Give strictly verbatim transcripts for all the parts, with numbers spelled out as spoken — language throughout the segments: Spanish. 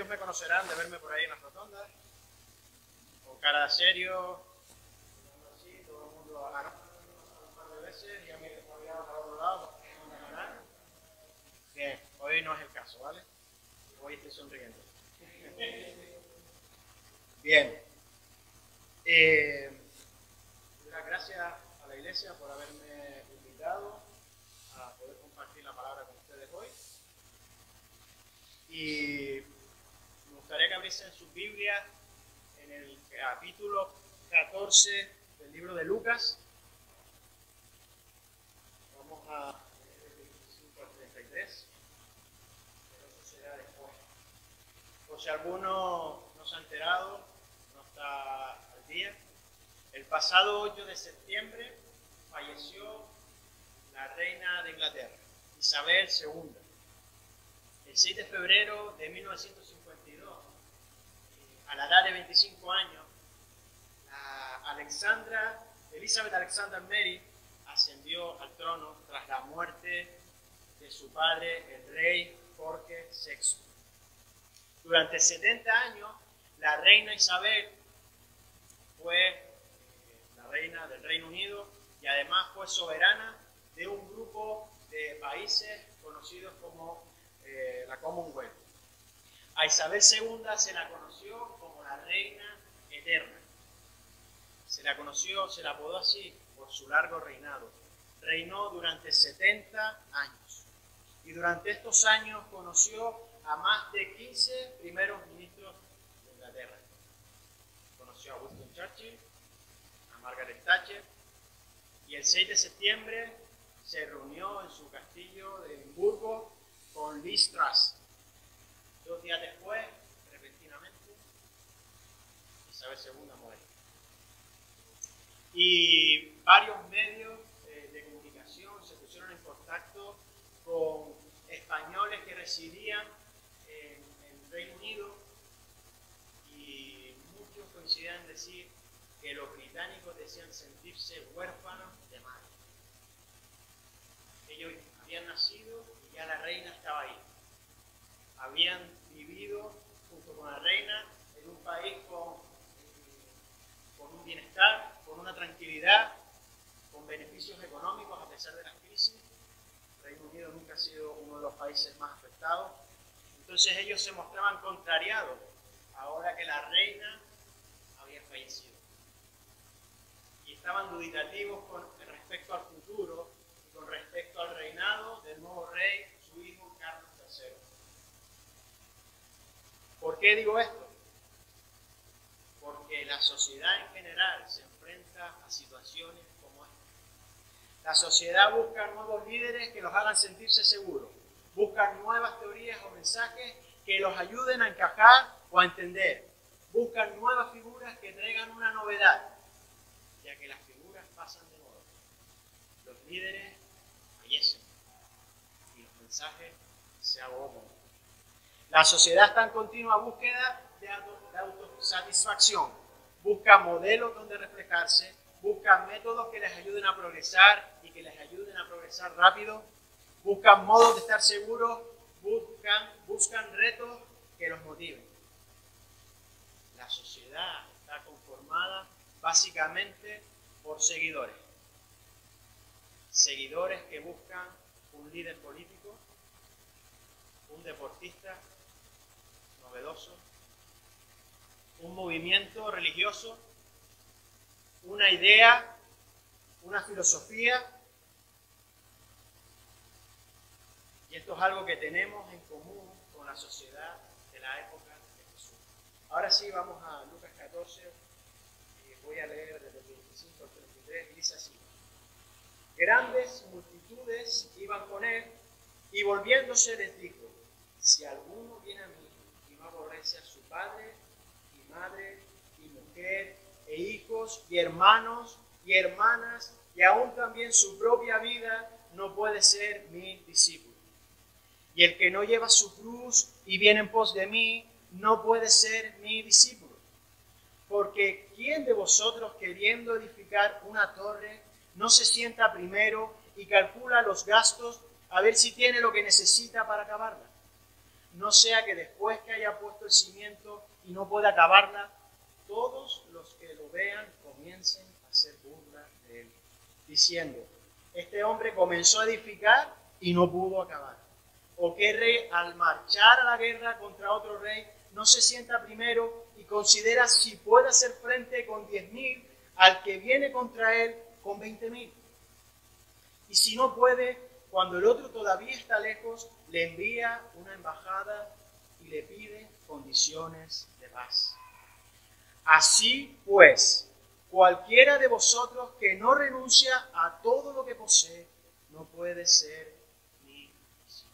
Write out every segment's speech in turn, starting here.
me conocerán de verme por ahí en las rotondas, con cara de serio, así, todo el mundo agarra un par de veces y a mí me había para otro lado. Bien, hoy no es el caso, ¿vale? Hoy estoy sonriendo. Bien. Eh, las gracias a la iglesia por haberme invitado a poder compartir la palabra con ustedes hoy. Y me gustaría que abriesen sus Biblias en el capítulo catorce del libro de Lucas. Vamos a leer el veinticinco al treinta y tres, pero eso será después. Por si alguno no se ha enterado, no está al día, el pasado ocho de septiembre falleció la reina de Inglaterra, Isabel segunda. El seis de febrero de mil novecientos cincuenta y dos, a la edad de veinticinco años, la Alexandra, Elizabeth Alexander Mary ascendió al trono tras la muerte de su padre, el rey Jorge sexto. Durante setenta años, la reina Isabel fue eh, la reina del Reino Unido y además fue soberana de un grupo de países conocidos como eh, la Commonwealth. A Isabel segunda se la conoció como la reina eterna. Se la conoció, se la apodó así por su largo reinado. Reinó durante setenta años. Y durante estos años conoció a más de quince primeros ministros de Inglaterra. Conoció a Winston Churchill, a Margaret Thatcher, y el seis de septiembre se reunió en su castillo de Edimburgo con Liz Truss. Dos días después, repentinamente, Isabel segunda muere. Y varios medios eh, de comunicación se pusieron en contacto con españoles que residían en el Reino Unido y muchos coincidían en decir que los británicos decían sentirse huérfanos de madre. Ellos habían nacido y ya la reina estaba ahí. Habían vivido junto con la reina en un país con, con un bienestar, con una tranquilidad, con beneficios económicos a pesar de las crisis. El Reino Unido nunca ha sido uno de los países más afectados. Entonces ellos se mostraban contrariados ahora que la reina había fallecido. Y estaban dubitativos con respecto al futuro y con respecto al reinado del nuevo rey, su hijo Carlos tercero. ¿Por qué digo esto? Porque la sociedad en general se enfrenta a situaciones como esta. La sociedad busca nuevos líderes que los hagan sentirse seguros. Buscan nuevas teorías o mensajes que los ayuden a encajar o a entender. Buscan nuevas figuras que traigan una novedad, ya que las figuras pasan de moda. Los líderes fallecen y los mensajes se agotan. La sociedad está en continua búsqueda de autosatisfacción. Busca modelos donde reflejarse, busca métodos que les ayuden a progresar y que les ayuden a progresar rápido. Buscan modos de estar seguros, buscan, buscan retos que los motiven. La sociedad está conformada básicamente por seguidores. Seguidores que buscan un líder político, un deportista novedoso, un movimiento religioso, una idea, una filosofía. Y esto es algo que tenemos en común con la sociedad de la época de Jesús. Ahora sí, vamos a Lucas catorce, y voy a leer desde el veinticinco al treinta y tres, y dice así. Grandes multitudes iban con él, y volviéndose les dijo, si alguno viene a mí y no aborrece a su padre, y madre, y mujer, e hijos, y hermanos, y hermanas, y aún también su propia vida, no puede ser mi discípulo. Y el que no lleva su cruz y viene en pos de mí, no puede ser mi discípulo. Porque ¿quién de vosotros, queriendo edificar una torre, no se sienta primero y calcula los gastos a ver si tiene lo que necesita para acabarla? no sea que después que haya puesto el cimiento y no pueda acabarla, todos los que lo vean comiencen a hacer burla de él, diciendo, este hombre comenzó a edificar y no pudo acabar. ¿O qué rey al marchar a la guerra contra otro rey no se sienta primero y considera si puede hacer frente con diez mil al que viene contra él con veinte mil? Y si no puede, cuando el otro todavía está lejos, le envía una embajada y le pide condiciones de paz. Así pues, cualquiera de vosotros que no renuncia a todo lo que posee, no puede ser mi discípulo.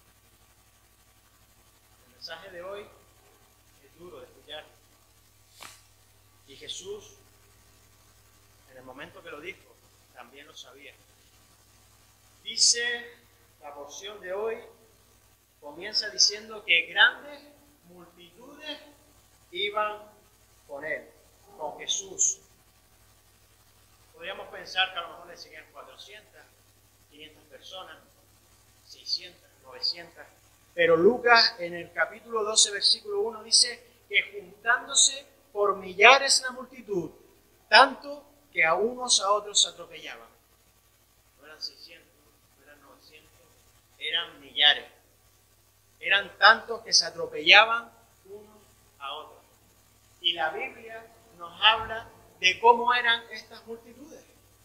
El mensaje de hoy es duro de escuchar. Y Jesús, en el momento que lo dijo, también lo sabía. Dice la porción de hoy, comienza diciendo que grandes multitudes iban con él, con Jesús. Podríamos pensar que a lo mejor le seguían cuatrocientas, quinientas personas, seiscientas, novecientas. Pero Lucas en el capítulo doce, versículo uno dice que juntándose por millares la multitud, tanto que a unos a otros se atropellaban. No eran seiscientos, no eran novecientos, eran millares. Eran tantos que se atropellaban unos a otros. Y la Biblia nos habla de cómo eran estas multitudes.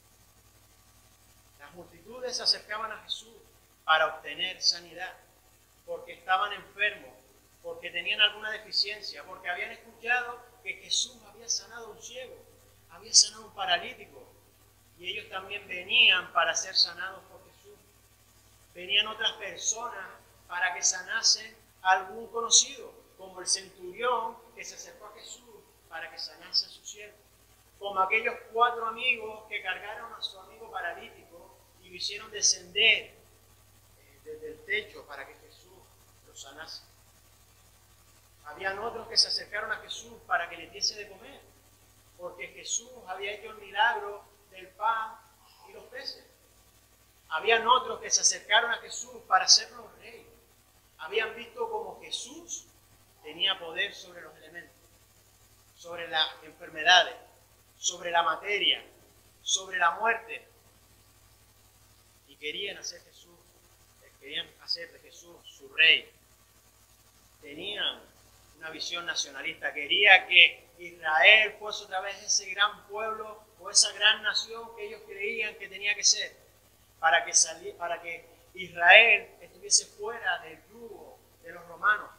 Las multitudes se acercaban a Jesús para obtener sanidad, porque estaban enfermos, porque tenían alguna deficiencia, porque habían escuchado que Jesús había sanado a un ciego, había sanado a un paralítico, y ellos también venían para ser sanados por Jesús. Venían otras personas para que sanasen a algún conocido, como el centurión que se acercó a Jesús para que sanase a su siervo, como aquellos cuatro amigos que cargaron a su amigo paralítico y lo hicieron descender eh, desde el techo para que Jesús lo sanase. Habían otros que se acercaron a Jesús para que les diese de comer, porque Jesús había hecho el milagro del pan y los peces. Habían otros que se acercaron a Jesús para hacerlo rey. Habían visto cómo Jesús tenía poder sobre los elementos, sobre las enfermedades, sobre la materia, sobre la muerte. Y querían hacer Jesús, querían hacer de Jesús su rey. Tenían una visión nacionalista, quería que Israel fuese otra vez ese gran pueblo o esa gran nación que ellos creían que tenía que ser, para que, sali- para que Israel estuviese fuera del yugo de los romanos.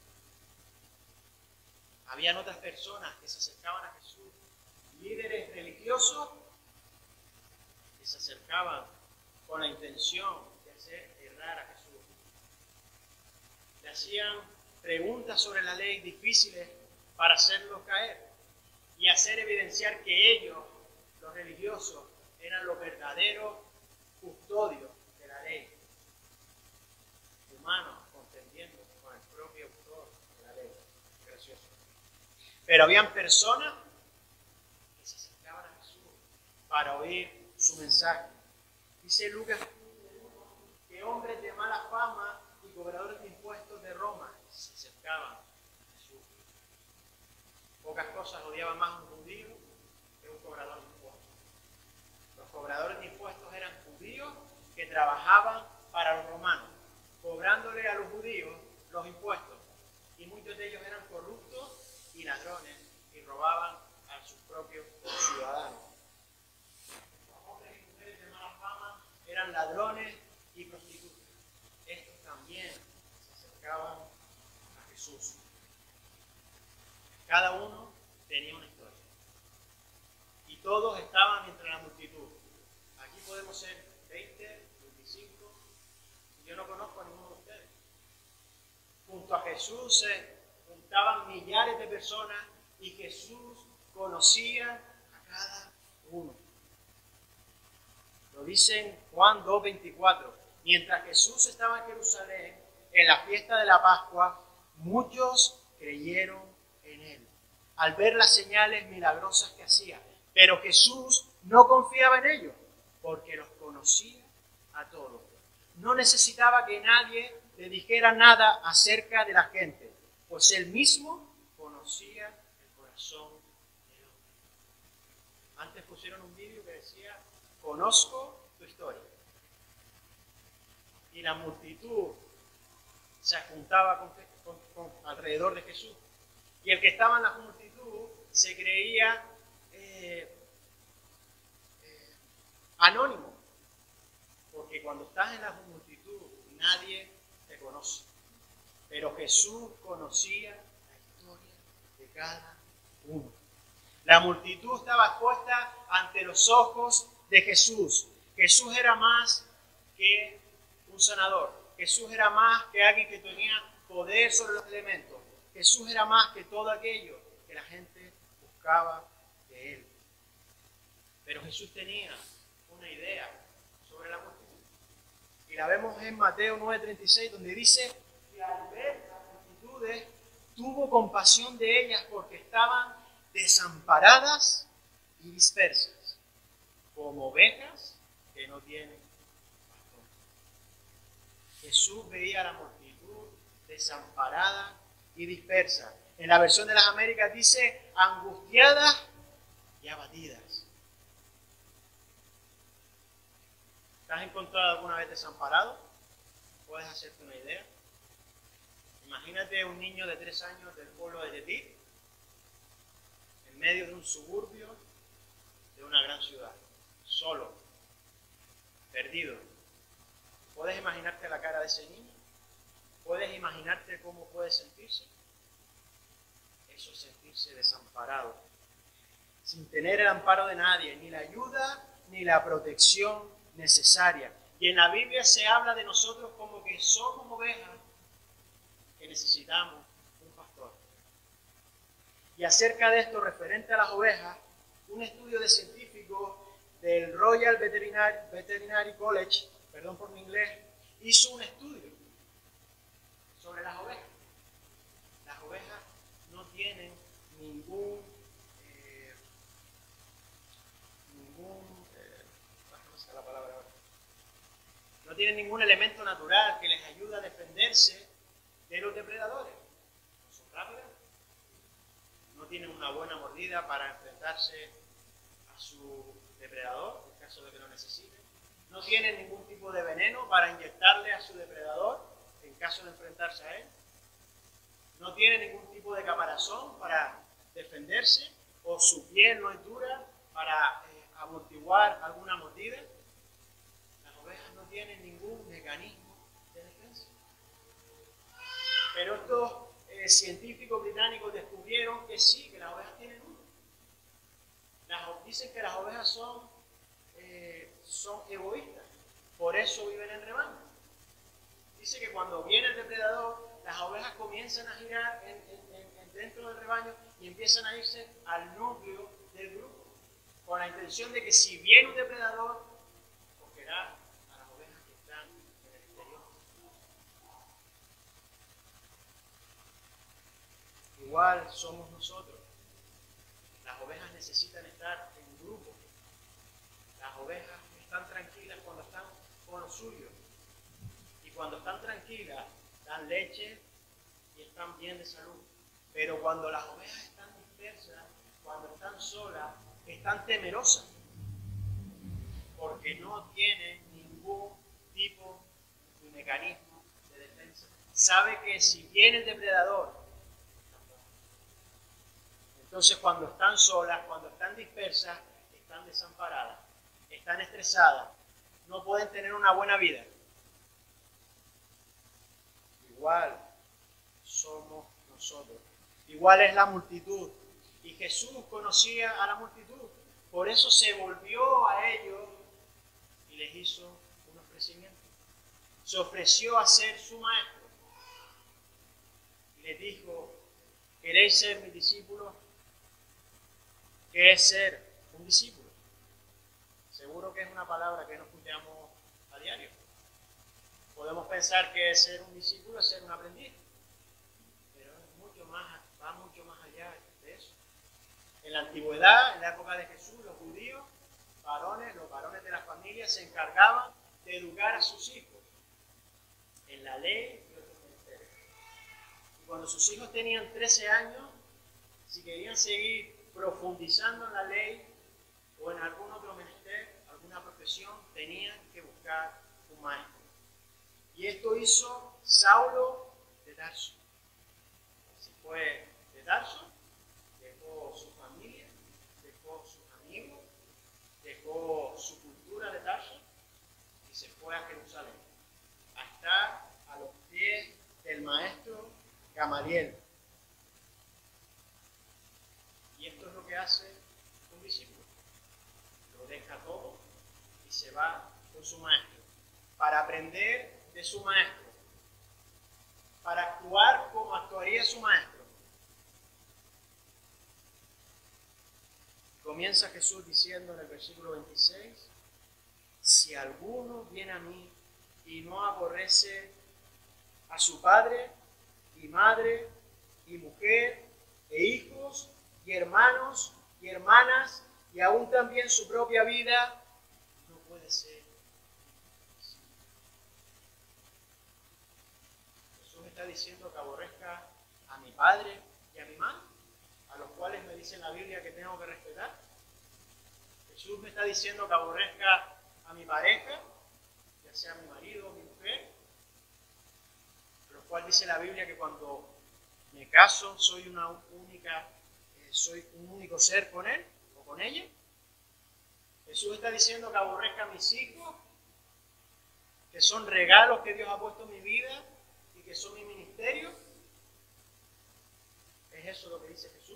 Habían otras personas que se acercaban a Jesús, líderes religiosos que se acercaban con la intención de hacer errar a Jesús. Le hacían preguntas sobre la ley difíciles para hacerlos caer y hacer evidenciar que ellos, los religiosos, eran los verdaderos custodios de la ley. Humanos contendiendo con el propio autor de la ley. Gracioso. Pero habían personas que se acercaban a Jesús para oír su mensaje. Dice Lucas que hombres de mala fama y cobradores de impuestos de Roma se acercaban a Jesús. Pocas cosas odiaban más a un judío que un cobrador de impuestos. Los cobradores de impuestos eran judíos que trabajaban para los romanos, cobrándole a los judíos los impuestos. Y muchos de ellos eran corruptos y ladrones y robaban a sus propios ciudadanos. Los hombres y mujeres de mala fama eran ladrones y prostitutas. Estos también se acercaban a Jesús. Cada uno tenía una historia. Y todos estaban entre la multitud. Aquí podemos ser veinte, veinticinco. Y yo no conozco a ninguno de ustedes. Junto a Jesús se juntaban millares de personas y Jesús conocía a cada uno. Lo dice en Juan dos veinticuatro. Mientras Jesús estaba en Jerusalén, en la fiesta de la Pascua, muchos creyeron en él, al ver las señales milagrosas que hacía. Pero Jesús no confiaba en ellos, porque los conocía a todos. No necesitaba que nadie le dijera nada acerca de la gente, pues él mismo conocía el corazón del hombre. Antes pusieron un vídeo que decía, conozco tu historia. Y la multitud se juntaba con, con, con, alrededor de Jesús. Y el que estaba en la multitud se creía eh, eh, anónimo. Porque cuando estás en la multitud, nadie te conoce. Pero Jesús conocía la historia de cada uno. La multitud estaba expuesta ante los ojos de Jesús. Jesús era más que un sanador. Jesús era más que alguien que tenía poder sobre los elementos. Jesús era más que todo aquello que la gente buscaba de él. Pero Jesús tenía una idea sobre la multitud. Y la vemos en Mateo nueve treinta y seis, donde dice que al ver las multitudes tuvo compasión de ellas porque estaban desamparadas y dispersas, como ovejas que no tienen pastor. Jesús veía a la multitud desamparada y dispersa. En la versión de las Américas dice angustiadas y abatidas. ¿Te has encontrado alguna vez desamparado? ¿Puedes hacerte una idea? Imagínate un niño de tres años del pueblo de Tetir, en medio de un suburbio de una gran ciudad, solo, perdido. ¿Puedes imaginarte la cara de ese niño? ¿Puedes imaginarte cómo puede sentirse? Eso es sentirse desamparado, sin tener el amparo de nadie, ni la ayuda ni la protección necesaria. Y en la Biblia se habla de nosotros como que somos ovejas que necesitamos un pastor. Y acerca de esto, referente a las ovejas, un estudio de científicos del Royal Veterinary, Veterinary College, perdón por mi inglés, hizo un estudio sobre las ovejas. Las ovejas no tienen ningún eh, ningún eh, no sé la palabra ahora. No tienen ningún elemento natural que les ayude a defenderse de los depredadores. No son rápidas, no tienen una buena mordida para enfrentarse a su depredador en caso de que lo necesiten. No tienen ningún tipo de veneno para inyectarle a su depredador en caso de enfrentarse a él. No tienen ningún tipo de caparazón para defenderse, o su piel no es dura para eh, amortiguar alguna mordida. Las ovejas no tienen ningún mecanismo de defensa. Pero estos eh, científicos británicos descubrieron que sí, que las ovejas tienen uno. Las, dicen que las ovejas son, eh, son egoístas, por eso viven en rebaño. Dice que cuando viene el depredador, las ovejas comienzan a girar en, en, en, dentro del rebaño y empiezan a irse al núcleo del grupo, con la intención de que si viene un depredador, cogerá a las ovejas que están en el exterior. Igual somos nosotros. Las ovejas necesitan estar en grupo. Las ovejas están tranquilas cuando están con los suyos. Y cuando están tranquilas, dan leche y están bien de salud. Pero cuando las ovejas están dispersas, cuando están solas, están temerosas. Porque no tienen ningún tipo de mecanismo de defensa. Sabe que si viene el depredador, entonces cuando están solas, cuando están dispersas, están desamparadas, están estresadas, no pueden tener una buena vida. Igual somos nosotros. Igual es la multitud. Y Jesús conocía a la multitud. Por eso se volvió a ellos y les hizo un ofrecimiento. Se ofreció a ser su maestro. Y les dijo, ¿queréis ser mis discípulos? ¿Qué es ser un discípulo? Seguro que es una palabra que no escuchamos a diario. Podemos pensar que ser un discípulo es ser un aprendiz, pero es mucho más, va mucho más allá de eso. En la antigüedad, en la época de Jesús, los judíos, varones, los varones de las familias se encargaban de educar a sus hijos en la ley y cuando sus hijos tenían trece años, si querían seguir profundizando en la ley o en algún otro menester, alguna profesión, tenían que buscar un maestro. Y esto hizo Saulo de Tarso. Se fue de Tarso, dejó su familia, dejó sus amigos, dejó su cultura de Tarso y se fue a Jerusalén, a estar a los pies del maestro Gamaliel. Y esto es lo que hace un discípulo. Lo deja todo y se va con su maestro para aprender de su maestro, para actuar como actuaría su maestro. Comienza Jesús diciendo en el versículo veintiséis, si alguno viene a mí y no aborrece a su padre y madre y mujer e hijos y hermanos y hermanas y aún también su propia vida, no puede ser. Jesús está diciendo que aborrezca a mi padre y a mi madre, a los cuales me dice en la Biblia que tengo que respetar. Jesús me está diciendo que aborrezca a mi pareja, ya sea mi marido o mi mujer, a los cuales dice la Biblia que cuando me caso soy una única, eh, soy un único ser con él o con ella. Jesús está diciendo que aborrezca a mis hijos, que son regalos que Dios ha puesto en mi vida y que son mi ministerio. ¿Es eso lo que dice Jesús?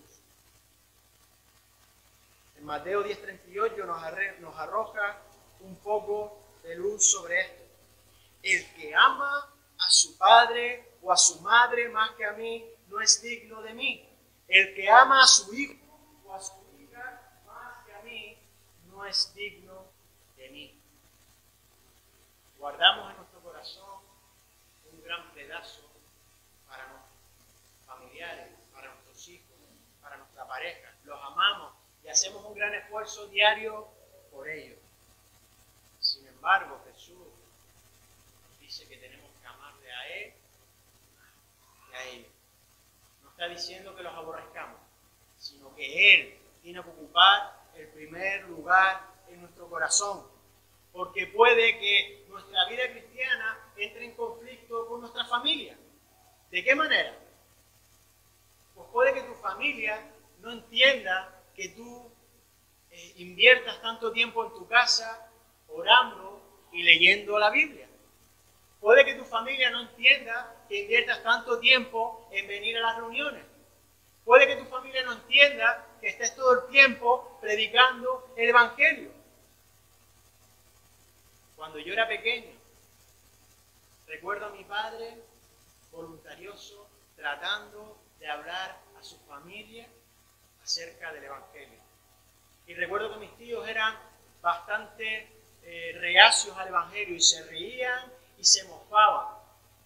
En Mateo diez treinta y ocho nos, nos arroja un poco de luz sobre esto. El que ama a su padre o a su madre más que a mí no es digno de mí. El que ama a su hijo o a su hija más que a mí no es digno de mí. Guardamos en nuestro corazón un gran pedazo para nuestros familiares, para nuestros hijos, para nuestra pareja. Los amamos y hacemos un gran esfuerzo diario por ellos. Sin embargo, Jesús nos dice que tenemos que amarle a Él y a ellos. No está diciendo que los aborrezcamos, sino que Él tiene que ocupar el primer lugar en nuestro corazón. Porque puede que nuestra vida cristiana entre en conflicto con nuestra familia. ¿De qué manera? Pues puede que tu familia no entienda que tú eh, inviertas tanto tiempo en tu casa orando y leyendo la Biblia. Puede que tu familia no entienda que inviertas tanto tiempo en venir a las reuniones. Puede que tu familia no entienda que estés todo el tiempo predicando el Evangelio. Cuando yo era pequeño, recuerdo a mi padre voluntarioso tratando de hablar a su familia acerca del Evangelio. Y recuerdo que mis tíos eran bastante eh, reacios al Evangelio y se reían y se mofaban.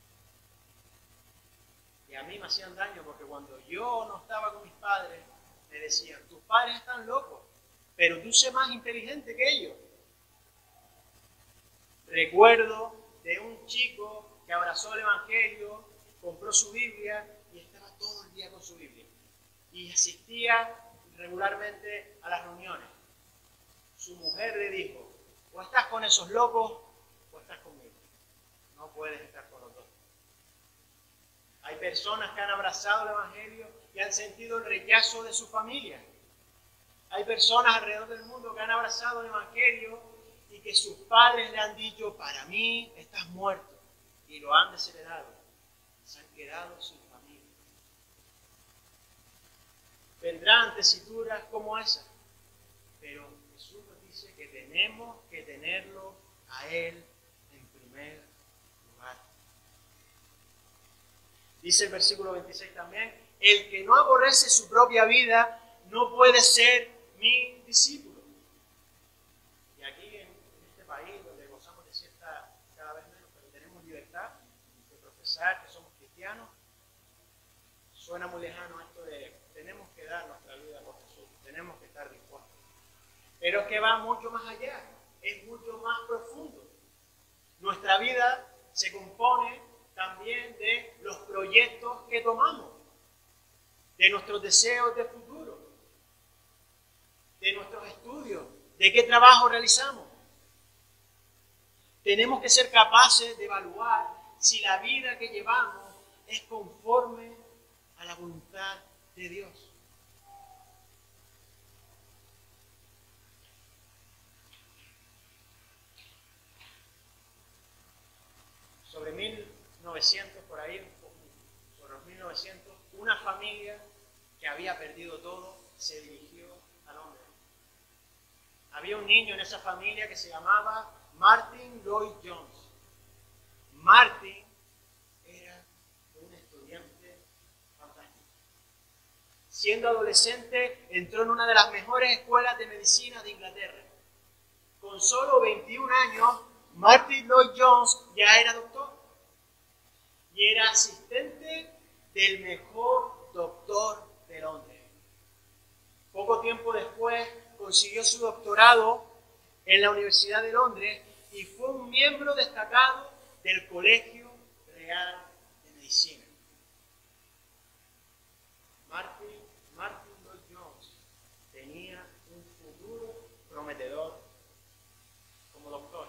Y a mí me hacían daño porque cuando yo no estaba con mis padres, me decían, tus padres están locos, pero tú sé más inteligente que ellos. Recuerdo de un chico que abrazó el Evangelio, compró su Biblia y estaba todo el día con su Biblia. Y asistía regularmente a las reuniones. Su mujer le dijo, o estás con esos locos o estás conmigo. No puedes estar con los dos. Hay personas que han abrazado el Evangelio y han sentido el rechazo de su familia. Hay personas alrededor del mundo que han abrazado el Evangelio y que sus padres le han dicho, para mí estás muerto. Y lo han desheredado. Se han quedado sin familia. Vendrán tesituras como esa. Pero Jesús nos dice que tenemos que tenerlo a Él en primer lugar. Dice el versículo veintiséis también, el que no aborrece su propia vida no puede ser mi discípulo. Y aquí en este país, donde gozamos de cierta, cada vez menos, pero tenemos libertad de profesar que somos cristianos, suena muy lejano esto de tenemos que dar nuestra vida por Jesús, tenemos que estar dispuestos. Pero es que va mucho más allá, es mucho más profundo. Nuestra vida se compone también de los problemas proyectos que tomamos, de nuestros deseos de futuro, de nuestros estudios, de qué trabajo realizamos. Tenemos que ser capaces de evaluar si la vida que llevamos es conforme a la voluntad de Dios. Sobre mil novecientos, por ahí, sobre los mil novecientos, una familia que había perdido todo se dirigió a Londres. Había un niño en esa familia que se llamaba Martin Lloyd Jones. Martin era un estudiante fantástico. Siendo adolescente, entró en una de las mejores escuelas de medicina de Inglaterra. Con solo veintiún años, Martin Lloyd Jones ya era doctor y era asistente del mejor doctor de Londres. Poco tiempo después consiguió su doctorado en la Universidad de Londres y fue un miembro destacado del Colegio Real de Medicina. Martin, Martin Lloyd Jones tenía un futuro prometedor como doctor.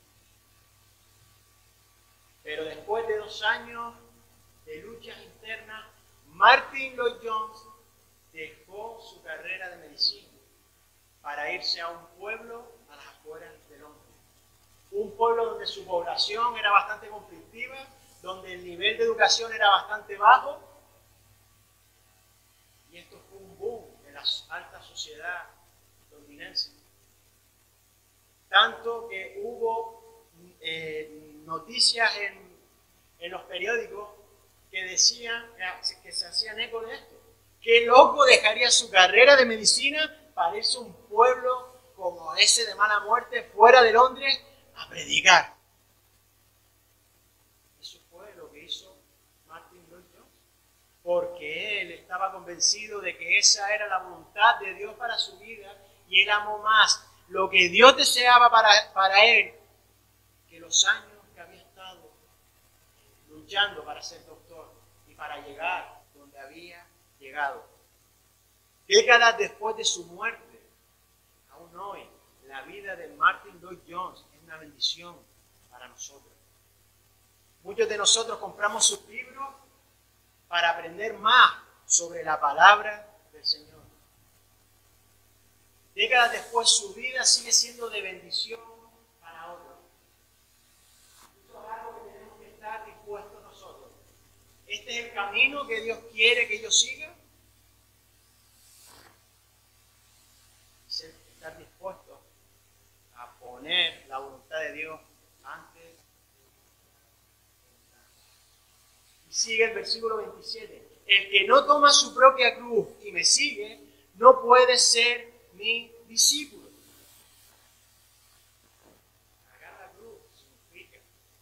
Pero después de dos años de luchas internas, Martin Lloyd Jones dejó su carrera de medicina para irse a un pueblo a las afueras de Londres. Un pueblo donde su población era bastante conflictiva, donde el nivel de educación era bastante bajo. Y esto fue un boom en la alta sociedad londinense. Tanto que hubo eh, noticias en, en los periódicos que decían, que, que se hacían eco de esto. ¿Qué loco dejaría su carrera de medicina para irse a un pueblo como ese de mala muerte fuera de Londres a predicar? Eso fue lo que hizo Martin Lloyd Jones, porque él estaba convencido de que esa era la voluntad de Dios para su vida y él amó más lo que Dios deseaba para, para él que los años que había estado luchando para ser doctor y para llegar donde había llegado. Décadas después de su muerte, aún hoy, la vida de Martin Lloyd Jones es una bendición para nosotros. Muchos de nosotros compramos sus libros para aprender más sobre la palabra del Señor. Décadas después, su vida sigue siendo de bendición para otros. Esto es algo que tenemos que estar dispuestos nosotros. Este es el camino que Dios quiere que yo siga. Estar dispuesto a poner la voluntad de Dios antes. Y sigue el versículo veintisiete. El que no toma su propia cruz y me sigue, no puede ser mi discípulo. Cargar la cruz significa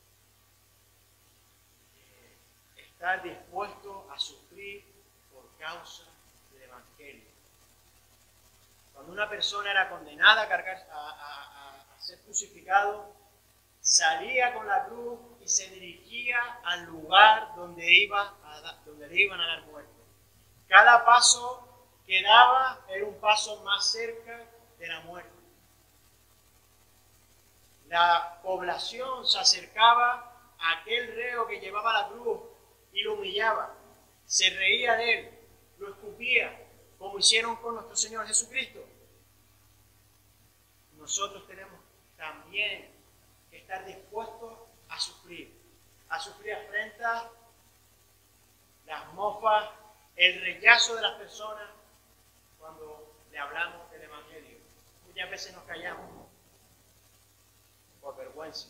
eh, estar dispuesto a sufrir por causa del Evangelio. Cuando una persona era condenada a, cargar, a, a, a ser crucificado, salía con la cruz y se dirigía al lugar donde, iba a, donde le iban a dar muerte. Cada paso que daba era un paso más cerca de la muerte. La población se acercaba a aquel reo que llevaba la cruz y lo humillaba. Se reía de él, lo escupía, como hicieron con nuestro Señor Jesucristo. Nosotros tenemos también que estar dispuestos a sufrir, a sufrir afrentas, las mofas, el rechazo de las personas cuando le hablamos del Evangelio. Muchas veces nos callamos por vergüenza.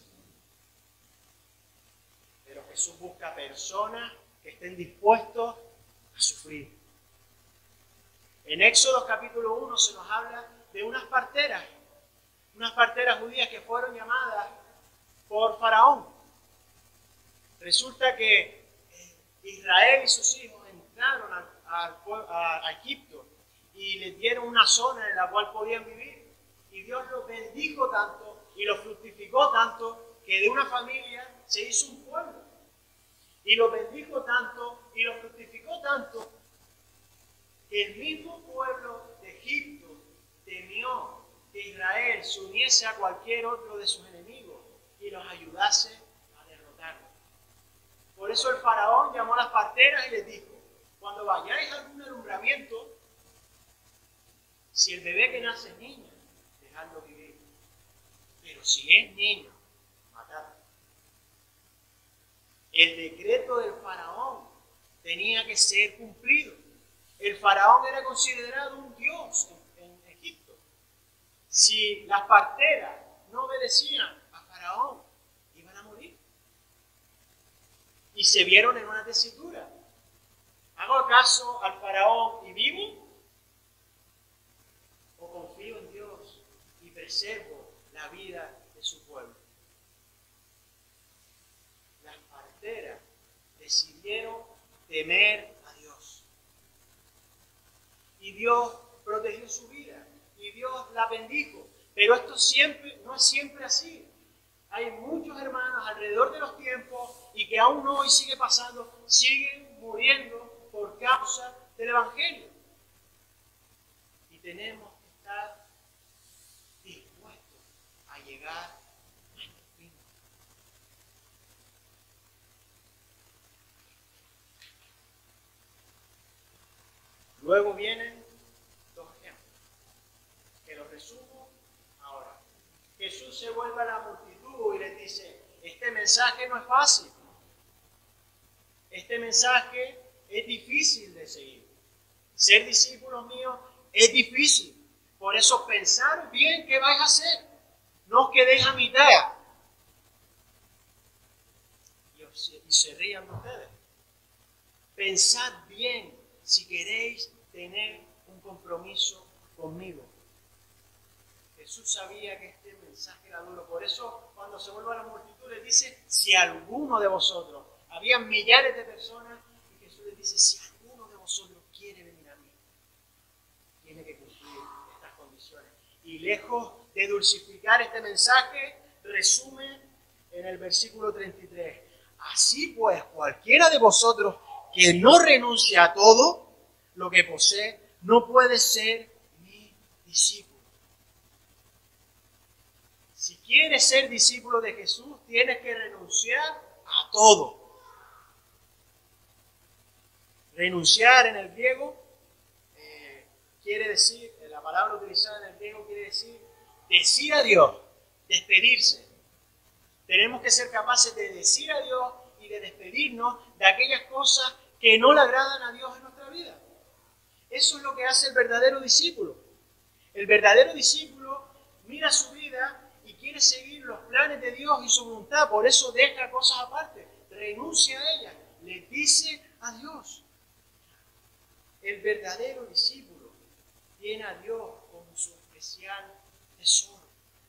Pero Jesús busca personas que estén dispuestos a sufrir. En Éxodo capítulo uno se nos habla de unas parteras, unas parteras judías que fueron llamadas por Faraón. Resulta que Israel y sus hijos entraron a, a, a Egipto y les dieron una zona en la cual podían vivir. Y Dios los bendijo tanto y los fructificó tanto que de una familia se hizo un pueblo. y lo bendijo tanto y lo fructificó tanto que el mismo pueblo de Egipto temió que Israel se uniese a cualquier otro de sus enemigos y los ayudase a derrotarlos. Por eso el faraón llamó a las parteras y les dijo: cuando vayáis a algún alumbramiento, si el bebé que nace es niña, dejadlo vivir. Pero si es niño, matadlo. El decreto del faraón tenía que ser cumplido. El faraón era considerado un dios en, en Egipto. Si las parteras no obedecían a faraón, iban a morir. Y se vieron en una tesitura. ¿Hago caso al faraón y vivo? ¿O confío en Dios y preservo la vida de su pueblo? Las parteras decidieron temer a Dios. Y Dios protegió su vida. Y Dios la bendijo. Pero esto siempre, no es siempre así. Hay muchos hermanos alrededor de los tiempos y que aún hoy sigue pasando, siguen muriendo por causa del Evangelio. Y tenemos que estar dispuestos a llegar a este fin. Luego vienen dos ejemplos, que los resumo ahora. Jesús se vuelve a la multitud y les dice: este mensaje no es fácil. Este mensaje es difícil de seguir. Ser discípulos míos es difícil. Por eso pensad bien qué vais a hacer. No os quedéis a mitad. Y, os, y se rían de ustedes. Pensad bien si queréis tener un compromiso conmigo. Jesús sabía que este mensaje era duro. Por eso cuando se vuelve a la multitud les dice: si alguno de vosotros, había millares de personas, y Jesús les dice: si alguno de vosotros quiere venir a mí, tiene que cumplir estas condiciones. Y lejos de dulcificar este mensaje, resume en el versículo treinta y tres: así pues, cualquiera de vosotros que no renuncie a todo lo que posee, no puede ser mi discípulo. Si quieres ser discípulo de Jesús, tienes que renunciar a todo. Renunciar en el griego eh, quiere decir, la palabra utilizada en el griego quiere decir decir a Dios, despedirse. Tenemos que ser capaces de decir a Dios y de despedirnos de aquellas cosas que no le agradan a Dios en nuestra vida. Eso es lo que hace el verdadero discípulo. El verdadero discípulo mira su vida y quiere seguir los planes de Dios y su voluntad. Por eso deja cosas aparte, renuncia a ellas, le dice a Dios. El verdadero discípulo tiene a Dios como su especial tesoro.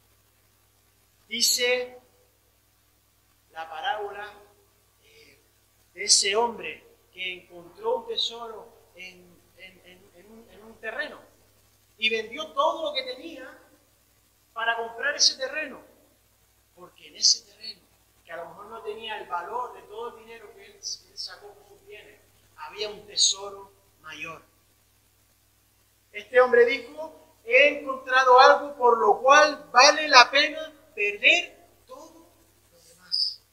Dice la parábola eh, de ese hombre que encontró un tesoro en, en, en, en, un, en un terreno y vendió todo lo que tenía para comprar ese terreno, porque en ese terreno, que a lo mejor no tenía el valor de todo el dinero que él, él sacó por sus bienes, había un tesoro mayor. Este hombre dijo: he encontrado algo por lo cual vale la pena perder todo lo demás.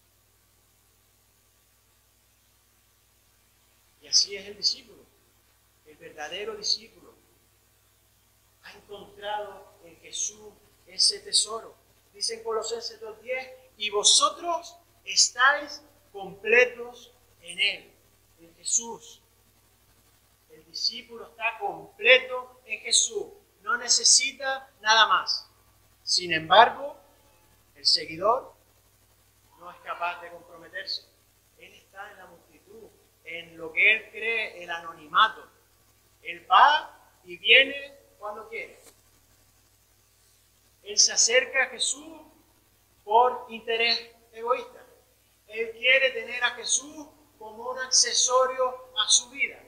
Y así es el discípulo. El verdadero discípulo ha encontrado en Jesús ese tesoro. Dice en Colosenses dos diez: y vosotros estáis completos en Él, en Jesús. El discípulo está completo en Jesús, no necesita nada más. Sin embargo, el seguidor no es capaz de comprometerse. Él está en la multitud, en lo que él cree el anonimato. Él va y viene cuando quiere. Él se acerca a Jesús por interés egoísta. Él quiere tener a Jesús como un accesorio a su vida.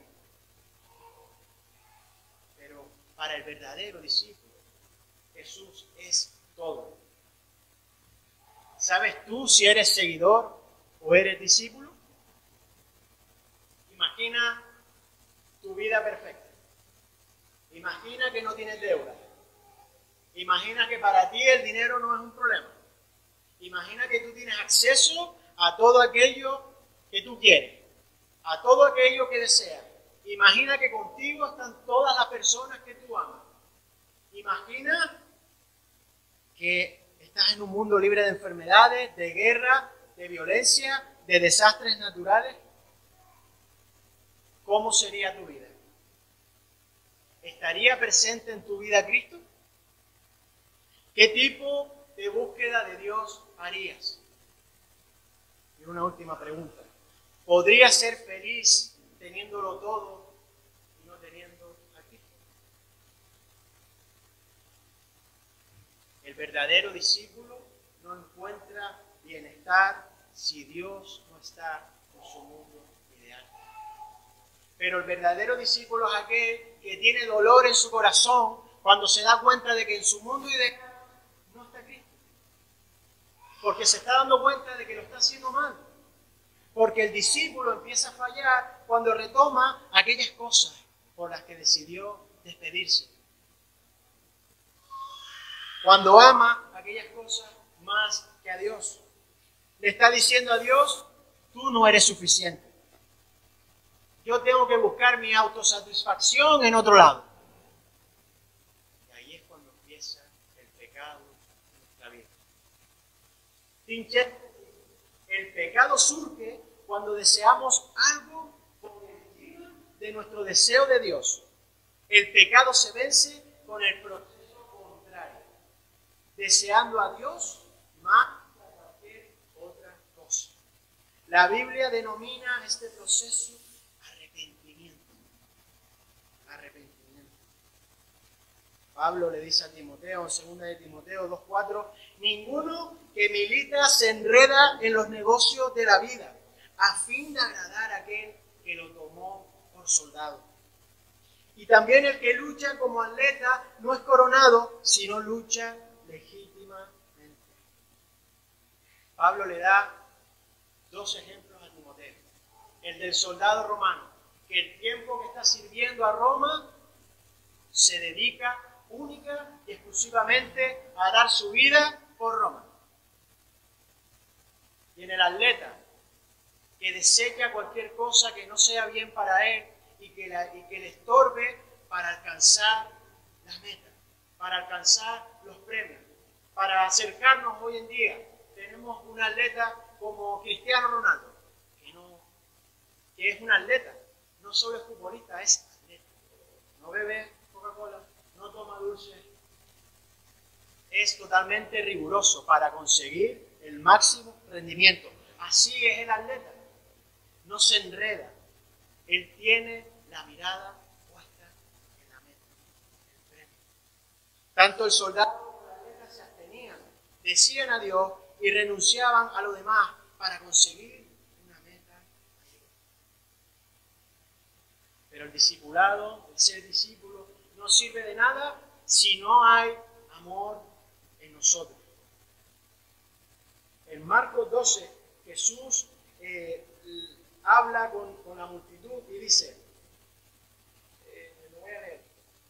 Pero para el verdadero discípulo, Jesús es todo. ¿Sabes tú si eres seguidor o eres discípulo? Imagina tu vida perfecta. Imagina que no tienes deuda. Imagina que para ti el dinero no es un problema. Imagina que tú tienes acceso a todo aquello que tú quieres, a todo aquello que deseas. Imagina que contigo están todas las personas que tú amas. Imagina que estás en un mundo libre de enfermedades, de guerra, de violencia, de desastres naturales. ¿Cómo sería tu vida? ¿Estaría presente en tu vida Cristo? ¿Qué tipo de búsqueda de Dios harías? Y una última pregunta. ¿Podrías ser feliz teniéndolo todo y no teniendo a Cristo? El verdadero discípulo no encuentra bienestar si Dios no está en su mundo ideal. Pero el verdadero discípulo es aquel que tiene dolor en su corazón cuando se da cuenta de que en su mundo ideal no está Cristo. Porque se está dando cuenta de que lo está haciendo mal. Porque el discípulo empieza a fallar cuando retoma aquellas cosas por las que decidió despedirse. Cuando ama aquellas cosas más que a Dios. Le está diciendo a Dios, tú no eres suficiente. Yo tengo que buscar mi autosatisfacción en otro lado. Y ahí es cuando empieza el pecado en nuestra vida. Tinche, el pecado surge cuando deseamos algo por encima de nuestro deseo de Dios. El pecado se vence con el proceso contrario, deseando a Dios más que a cualquier otra cosa. La Biblia denomina este proceso arrepentimiento. Arrepentimiento. Pablo le dice a Timoteo, en segunda de Timoteo dos cuatro, ninguno que milita se enreda en los negocios de la vida, a fin de agradar a aquel que lo tomó por soldado. Y también el que lucha como atleta no es coronado, sino lucha legítimamente. Pablo le da dos ejemplos a Timoteo. El del soldado romano, que el tiempo que está sirviendo a Roma se dedica única y exclusivamente a dar su vida por Roma. Y en el atleta, que desecha cualquier cosa que no sea bien para él y que, la, y que le estorbe para alcanzar las metas, para alcanzar los premios, para acercarnos hoy en día. Tenemos un atleta como Cristiano Ronaldo, que, no, que es un atleta, no solo es futbolista, es atleta. No bebe Coca-Cola, no toma dulce, es totalmente riguroso para conseguir el máximo rendimiento. Así es el atleta. No se enreda. Él tiene la mirada puesta en la meta, el premio. Tanto el soldado como el atleta se abstenían, decían a Dios y renunciaban a lo demás para conseguir una meta mayor. Pero el discipulado, el ser discípulo, no sirve de nada si no hay amor en nosotros. En Marcos doce, Jesús eh, habla con, con la multitud y dice, eh, lo voy a leer.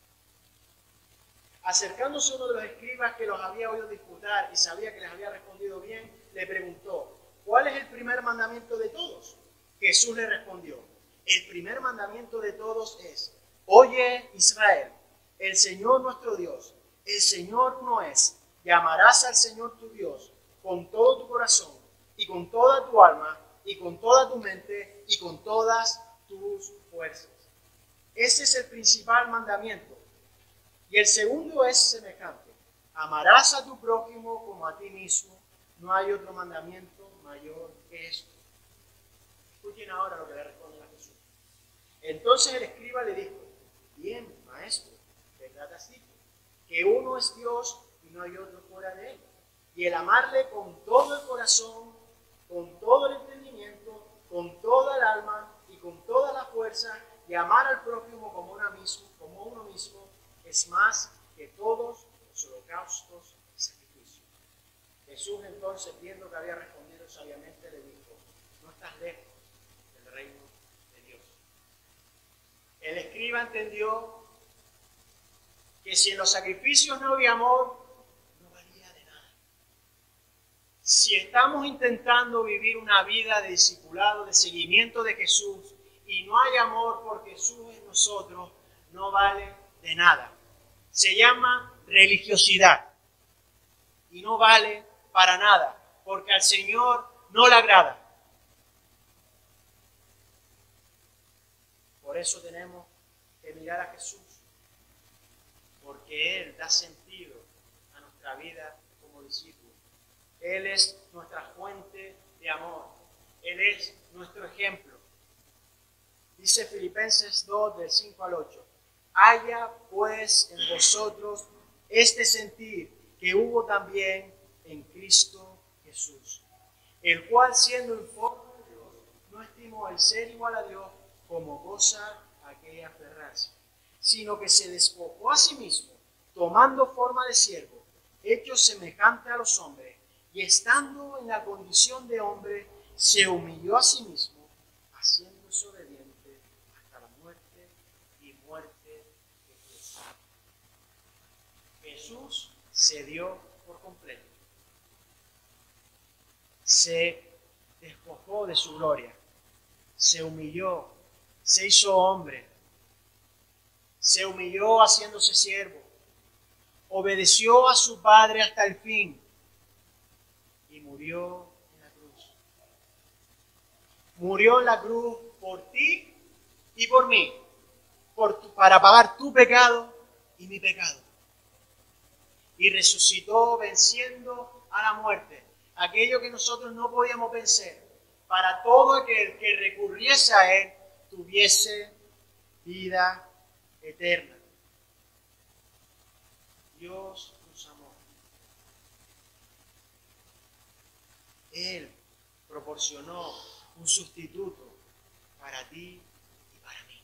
Acercándose uno de los escribas que los había oído disputar y sabía que les había respondido bien, le preguntó, ¿cuál es el primer mandamiento de todos? Jesús le respondió, el primer mandamiento de todos es, oye Israel, el Señor nuestro Dios, el Señor uno es, llamarás al Señor tu Dios con todo tu corazón y con toda tu alma y con toda tu mente y con todas tus fuerzas. Ese es el principal mandamiento. Y el segundo es semejante. Amarás a tu prójimo como a ti mismo. No hay otro mandamiento mayor que esto. Escuchen ahora lo que le responde a Jesús. Entonces el escriba le dijo, bien, maestro, ¿verdad has dicho? Que uno es Dios y no hay otro fuera de él. Y el amarle con todo el corazón, con todo el entendimiento, con toda el alma y con toda la fuerza, y amar al prójimo como, una mismo, como uno mismo, es más que todos los holocaustos y sacrificios. Jesús entonces, viendo que había respondido sabiamente, le dijo, no estás lejos del reino de Dios. El escriba entendió que si en los sacrificios no había amor, no valía de nada. Si estamos intentando vivir una vida de discipulado, de seguimiento de Jesús, y no hay amor por Jesús en nosotros, no vale de nada. Se llama religiosidad y no vale para nada, porque al Señor no le agrada. Por eso tenemos que mirar a Jesús, porque Él da sentido a nuestra vida como discípulos. Él es nuestra fuente de amor. Él es nuestro ejemplo. Dice Filipenses dos, del cinco al ocho. Haya pues en vosotros este sentir que hubo también en Cristo Jesús, el cual siendo en forma de Dios, no estimó el ser igual a Dios como cosa a que aferrarse, sino que se despojó a sí mismo, tomando forma de siervo, hecho semejante a los hombres, y estando en la condición de hombre, se humilló a sí mismo, haciéndose obediente hasta la muerte y muerte de cruz. Jesús se dio por completo. Se despojó de su gloria, se humilló, se hizo hombre, se humilló haciéndose siervo, obedeció a su Padre hasta el fin y murió en la cruz. Murió en la cruz por ti y por mí, por tu, para pagar tu pecado y mi pecado. Y resucitó venciendo a la muerte, aquello que nosotros no podíamos vencer, para todo aquel que recurriese a Él tuviese vida eterna. Dios nos amó. Él proporcionó un sustituto para ti y para mí.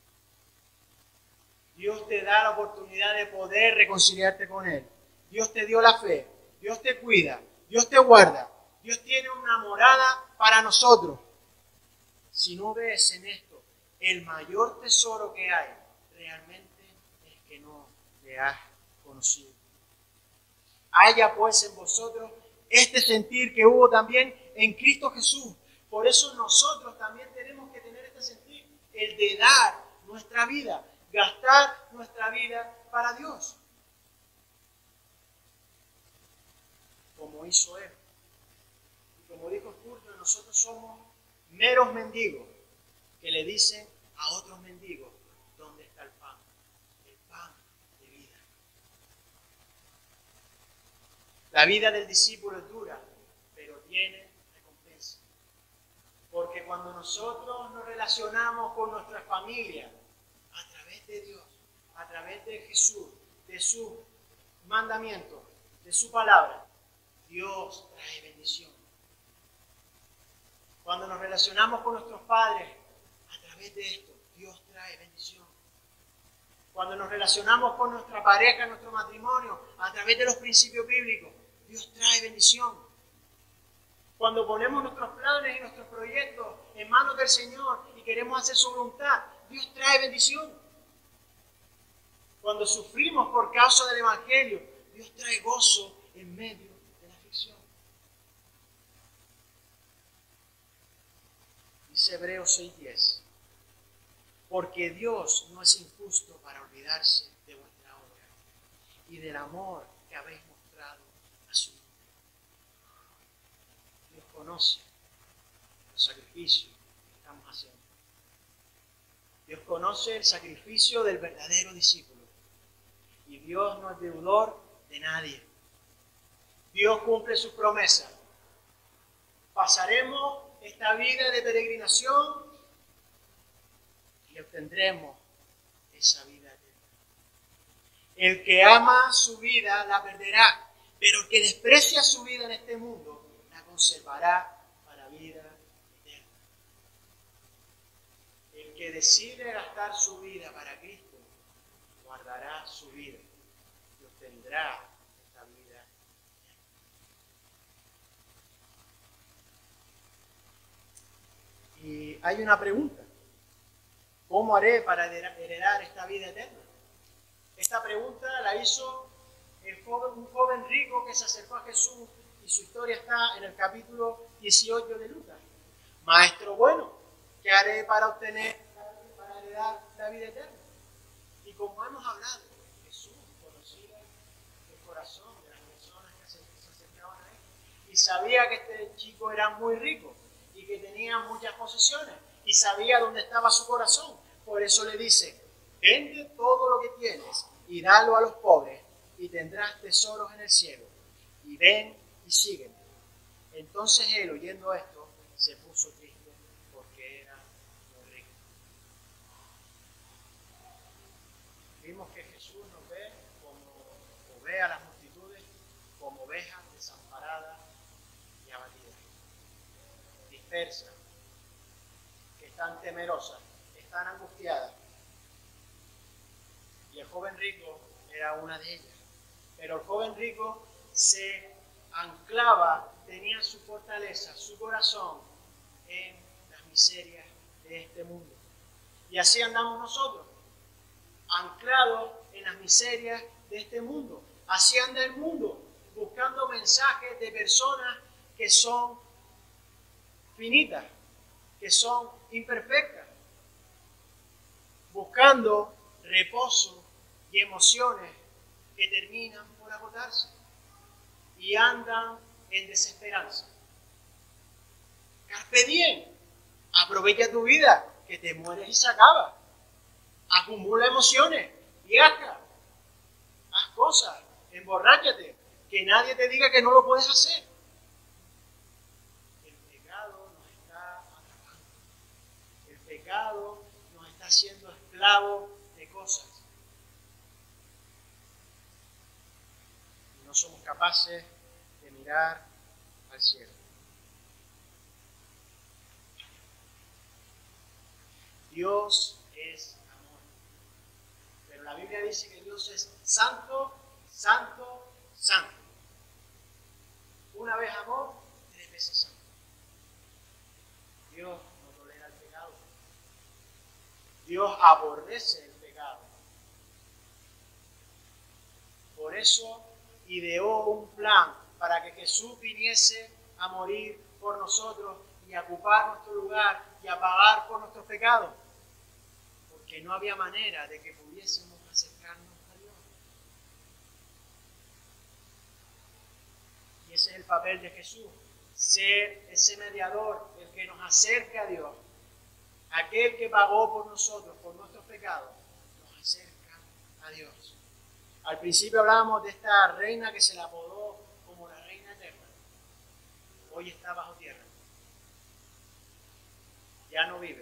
Dios te da la oportunidad de poder reconciliarte con Él. Dios te dio la fe. Dios te cuida. Dios te guarda. Dios tiene una morada para nosotros. Si no ves en esto el mayor tesoro que hay, realmente es que no le has conocido. Haya pues en vosotros este sentir que hubo también en Cristo Jesús. Por eso nosotros también tenemos que tener este sentir, el de dar nuestra vida, gastar nuestra vida para Dios, como hizo Él. Y como dijo Spurgeon, nosotros somos meros mendigos que le dicen a otros mendigos, ¿dónde está el pan? El pan de vida. La vida del discípulo es dura, pero tiene recompensa. Porque cuando nosotros nos relacionamos con nuestra familia, a través de Dios, a través de Jesús, de su mandamiento, de su palabra, Dios trae bendición. Cuando nos relacionamos con nuestros padres, a través de esto, Dios trae bendición. Cuando nos relacionamos con nuestra pareja, nuestro matrimonio, a través de los principios bíblicos, Dios trae bendición. Cuando ponemos nuestros planes y nuestros proyectos en manos del Señor y queremos hacer su voluntad, Dios trae bendición. Cuando sufrimos por causa del Evangelio, Dios trae gozo en medio de la aflicción. Dice Hebreos seis diez. Porque Dios no es injusto para olvidarse de vuestra obra y del amor que habéis mostrado a su Hijo. Dios conoce los sacrificios que estamos haciendo. Dios conoce el sacrificio del verdadero discípulo. Y Dios no es deudor de nadie. Dios cumple sus promesas. Pasaremos esta vida de peregrinación y obtendremos esa vida eterna. El que ama su vida la perderá, pero el que desprecia su vida en este mundo la conservará para vida eterna. El que decide gastar su vida para Cristo guardará su vida y obtendrá esta vida eterna. Y hay una pregunta. ¿cómo haré para heredar esta vida eterna? Esta pregunta la hizo el joven, un joven rico que se acercó a Jesús, y su historia está en el capítulo dieciocho de Lucas. Maestro bueno, ¿qué haré para obtener, para heredar la vida eterna? Y como hemos hablado, Jesús conocía el corazón de las personas que se, que se acercaban a él, y sabía que este chico era muy rico y que tenía muchas posesiones, y sabía dónde estaba su corazón. Por eso le dice: vende todo lo que tienes y dalo a los pobres, y tendrás tesoros en el cielo. Y ven y sígueme. Entonces él, oyendo esto, se puso triste porque era muy rico. Vimos que Jesús nos ve como, o ve a las multitudes como ovejas desamparadas y abatidas, dispersas, que están temerosas, están angustiadas. Y el joven rico era una de ellas. Pero el joven rico se anclaba, tenía su fortaleza, su corazón en las miserias de este mundo. Y así andamos nosotros, anclados en las miserias de este mundo. Así anda el mundo, buscando mensajes de personas que son finitas, que son imperfectas, buscando reposo y emociones que terminan por agotarse y andan en desesperanza. Carpe diem, aprovecha tu vida, que te mueres y se acaba. Acumula emociones, viaja, haz cosas, emborráchate, que nadie te diga que no lo puedes hacer. El pecado nos está atrapando. El pecado nos está haciendo esclavos de cosas. Y no somos capaces de mirar al cielo. Dios es amor. Pero la Biblia dice que Dios es santo, santo, santo. Una vez amor, tres veces santo. Dios no tolera el pecado. Dios aborrece el pecado. Por eso ideó un plan para que Jesús viniese a morir por nosotros y a ocupar nuestro lugar y a pagar por nuestros pecados. Porque no había manera de que pudiésemos acercarnos a Dios. Y ese es el papel de Jesús, ser ese mediador, el que nos acerca a Dios. Aquel que pagó por nosotros, por nuestros pecados, nos acerca a Dios. Al principio hablábamos de esta reina que se la apodó como la reina eterna. Hoy está bajo tierra. Ya no vive.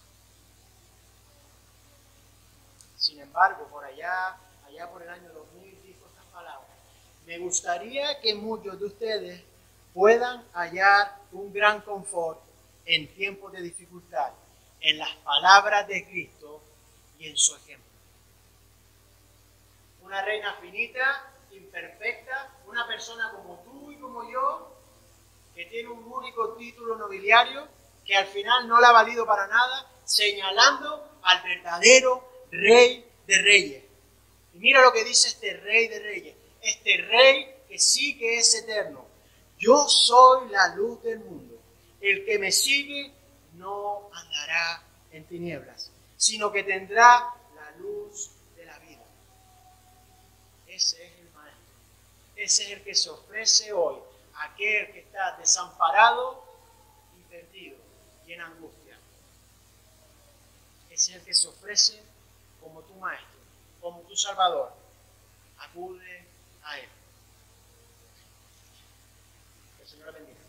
Sin embargo, por allá, allá por el año dos mil, dijo estas palabras: me gustaría que muchos de ustedes puedan hallar un gran confort en tiempos de dificultad, en las palabras de Cristo y en su ejemplo. Una reina finita, imperfecta, una persona como tú y como yo, que tiene un único título nobiliario, que al final no le ha valido para nada, señalando al verdadero Rey de Reyes. Y mira lo que dice este Rey de Reyes, este Rey que sí que es eterno. Yo soy la luz del mundo. El que me sigue no andará en tinieblas, sino que tendrá la luz de la vida. Ese es el Maestro. Ese es el que se ofrece hoy, aquel que está desamparado y perdido y en angustia. Ese es el que se ofrece como tu Maestro, como tu Salvador. Acude a Él. Que el Señor bendiga.